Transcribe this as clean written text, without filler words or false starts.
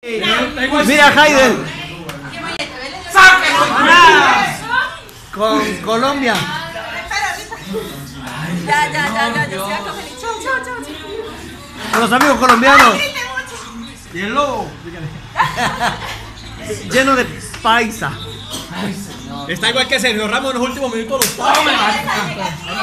Mira, Hayden. Con Colombia. Ya. Con los amigos colombianos. Y el lobo. Lleno de paisa. Está igual que Sergio Ramos en los últimos minutos.